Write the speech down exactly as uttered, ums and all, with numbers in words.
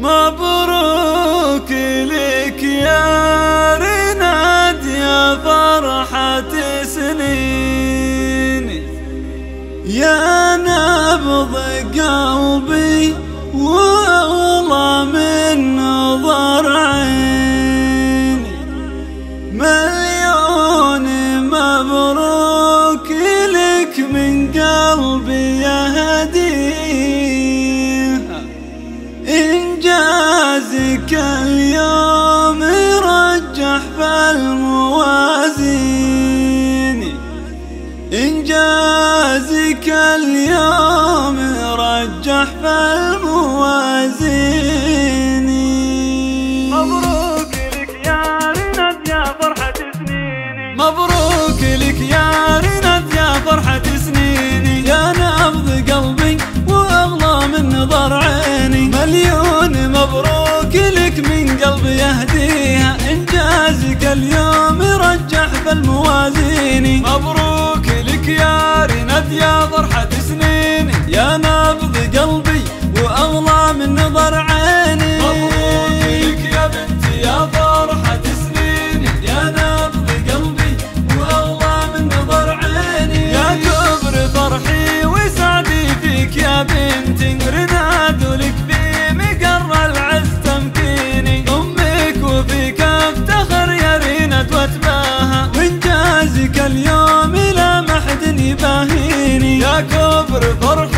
مبروك لك يا رناد يا فرحة سنيني، يا نبض قلبي والله من نظر عيني. مليون مبروك لك من قلبي يا هديها، إنجازك اليوم يرجح في الموازين، إنجازك اليوم يرجح في الموازين. مبروك لك يا رناد يا فرحة سنيني، مبروك لك يا رناد يا فرحة سنيني، يا نبض قلبي واغلى من نظر عيني. مليون مبروك لك من قلبي يهديها، إنجازك اليوم يرجح في الموازين. مبروك لك يا رناد يا فرحة سنيني، يا نبض قلبي واغلى من نظر عيني. مبروك لك يا بنتي يا فرحة سنيني، يا نبض قلبي واغلى من نظر عيني. يا كبر فرحي وسعدي فيك يا بنتي، رناد ولك في مقر العز تمكيني. امك وفيك افتخر يا رناد واتباهى، وانجازك اليوم لا محد يباهيني. يا كبر فرحي